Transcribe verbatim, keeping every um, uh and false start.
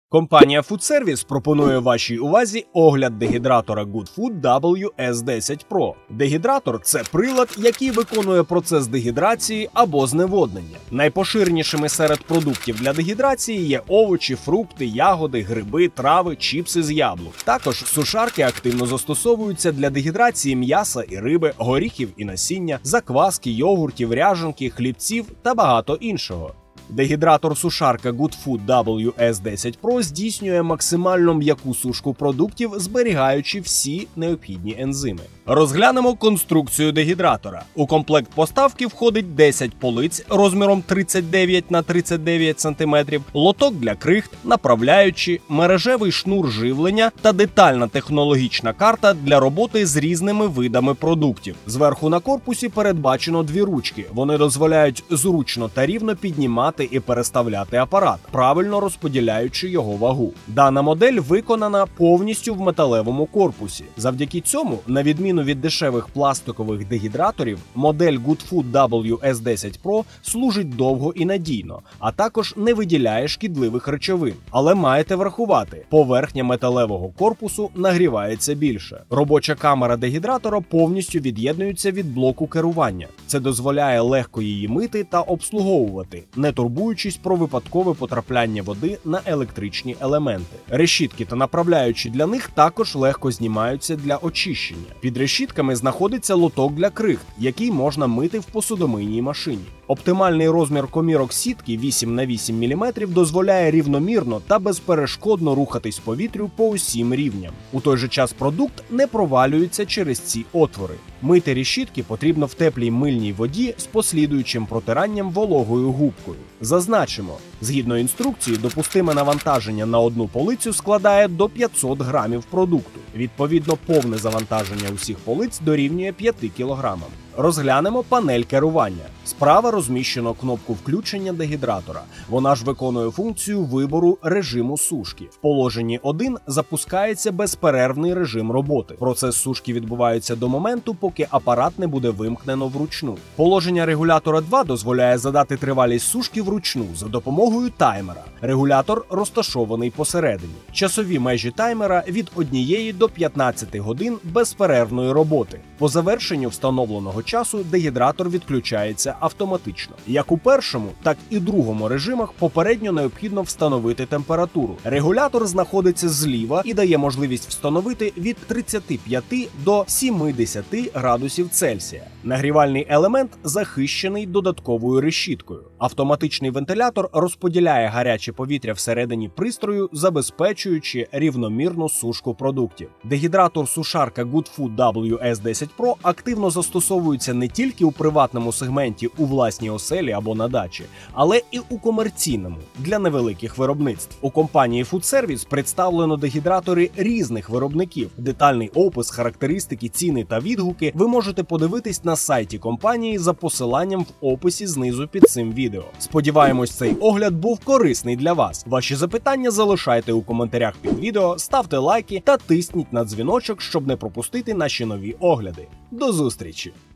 Компанія Food Service пропонує вашій увазі огляд дегідратора Goodfood дабл ю ес десять Pro. Дегідратор – це прилад, який виконує процес дегідрації або зневоднення. Найпоширенішими серед продуктів для дегідрації є овочі, фрукти, ягоди, гриби, трави, чіпси з яблук. Також сушарки активно застосовуються для дегідрації м'яса і риби, горіхів і насіння, закваски, йогуртів, ряжанки, хлібців та багато іншого. Дегідратор-сушарка Goodfood дабл ю ес десять Pro здійснює максимально м'яку сушку продуктів, зберігаючи всі необхідні ензими. Розглянемо конструкцію дегідратора. У комплект поставки входить десять полиць розміром тридцять дев'ять на тридцять дев'ять сантиметрів, лоток для крихт, направляючі, мережевий шнур живлення та детальна технологічна карта для роботи з різними видами продуктів. Зверху на корпусі передбачено дві ручки. Вони дозволяють зручно та рівно піднімати і переставляти апарат, правильно розподіляючи його вагу. Дана модель виконана повністю в металевому корпусі. Завдяки цьому, на відміну від дешевих пластикових дегідраторів, модель Goodfood дабл ю ес десять Pro служить довго і надійно, а також не виділяє шкідливих речовин. Але маєте врахувати, поверхня металевого корпусу нагрівається більше. Робоча камера дегідратора повністю від'єднується від блоку керування. Це дозволяє легко її мити та обслуговувати, не турбуючись про випадкове потрапляння води на електричні елементи. Решітки та направляючі для них також легко знімаються для очищення. Під решітками знаходиться лоток для крихт, який можна мити в посудомийній машині. Оптимальний розмір комірок сітки вісім на вісім міліметрів дозволяє рівномірно та безперешкодно рухатись повітрю по усім рівням. У той же час продукт не провалюється через ці отвори. Мити решітки потрібно в теплій мильній воді з послідуючим протиранням вологою губкою. Зазначимо, згідно інструкції, допустиме навантаження на одну полицю складає до п'ятсот грамів продукту. Відповідно, повне завантаження усіх полиць дорівнює п'яти кілограмам. Розглянемо панель керування. Справа розміщено кнопку включення дегідратора. Вона ж виконує функцію вибору режиму сушки. В положенні один запускається безперервний режим роботи. Процес сушки відбувається до моменту, поки апарат не буде вимкнено вручну. Положення регулятора два дозволяє задати тривалість сушки вручну за допомогою таймера. Регулятор розташований посередині. Часові межі таймера від однієї до п'ятнадцяти годин безперервної роботи. По завершенню встановленого часу дегідратор відключається автоматично. Як у першому, так і другому режимах попередньо необхідно встановити температуру. Регулятор знаходиться зліва і дає можливість встановити від тридцяти п'яти до сімдесяти градусів Цельсія. Нагрівальний елемент захищений додатковою решіткою. Автоматичний вентилятор розподіляє гаряче повітря всередині пристрою, забезпечуючи рівномірну сушку продуктів. Дегідратор-сушарка Goodfood дабл ю ес десять Pro активно застосовується не тільки у приватному сегменті у власній оселі або на дачі, але і у комерційному, для невеликих виробництв. У компанії Food Service представлено дегідратори різних виробників. Детальний опис, характеристики, ціни та відгуки ви можете подивитись на сайті компанії за посиланням в описі знизу під цим відео. Сподіваємось, цей огляд був корисний для вас. Ваші запитання залишайте у коментарях під відео, ставте лайки та тисніть на дзвіночок, щоб не пропустити наші нові огляди. До зустрічі!